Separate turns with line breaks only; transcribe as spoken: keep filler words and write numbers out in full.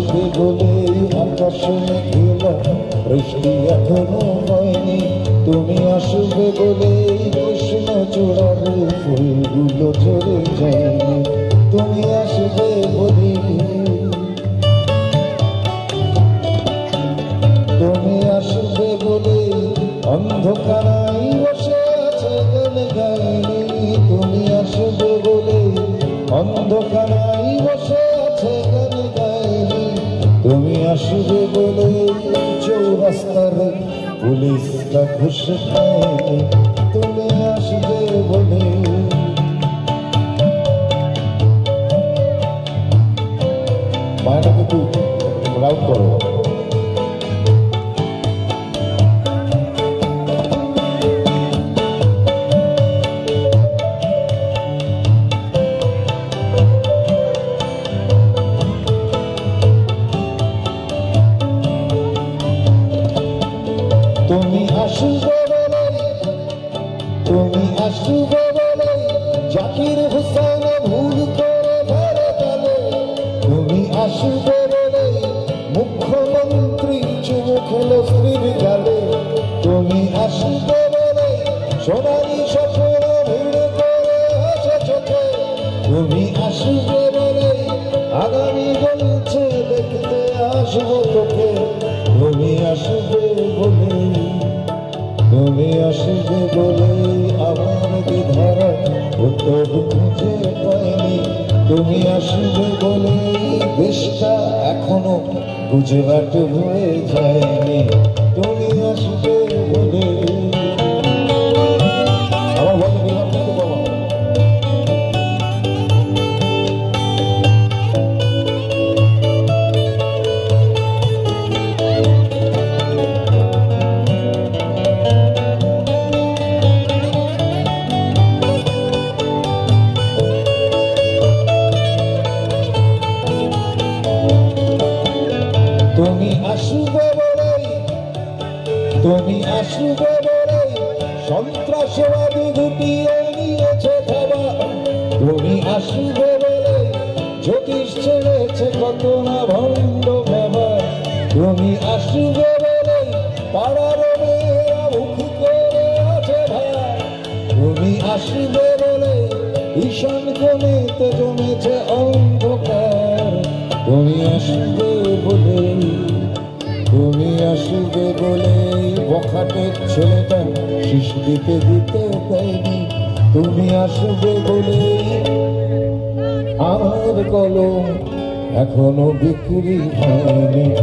আসবে বলে আকাশে মেঘলা বৃষ্টি এখনো হয়নি। তুমি আসবে বলে কৃষ্ণ চূড়ার ফুলগুলো ঝরে যায়নি। তুমি আসবে বলে, তুমি আসবে বলে অন্ধকারাই বসে আছে গান গাইনি। তুমি আসবে বলে অন্ধকারাই বসে আছে গান গাইনি। তুমি আসবে বলে চৌরাস্তার পুলিশটা ঘুষ খায়নি। তুমি আসবে বলে, মায়াটাকে একটু রাউট করো। তুমি আসবে বলে, তুমি আসবে বলে জাকির হোসেন ভুল করে ধরে গেলে। তুমি আসবে বলে মুখ্যমন্ত্রী চুমু খেলো স্ত্রীর গালে। তুমি আসবে বলে সোনালি স্বপ্ন ভিড় করে হাসে চোখে। তুমি আসবে বলে আগামী বলছে দেখতে আসবো তোকে। তুমি আসবে বলে, তুমি আসবে বলে আমার বিধারা উত্তর খুঁজে পাইনি। তুমি আসবে বলে দেশটা এখনো গুজরাট হয়ে যায়নি। তুমি আসবে বলে, আমার বলে নিলাম কিন্তু বাবা। তুমি আসবে বলে, তুমি আসবে বলে সন্ত্রাসবাদী গুটিয়ে নিয়েছে খাবা। তুমি আসবে বলে জ্যোতিষ ছেড়েছে কত না ভণ্ড বাবা। তুমি আসবে বলে পাড়ার মেয়েরা মুখ করে আছে ভাই। তুমি আসবে বলে ঈশান কোণেতে জমেছে অন্ধকার। তুমি আসবে বলে, তুমি আসবে বলে বখাটের ছেলেটা শিশ দিতে দিতে দেয়নি। তুমি আসবে বলে আমার কলম এখনো বিক্রি হয়নি।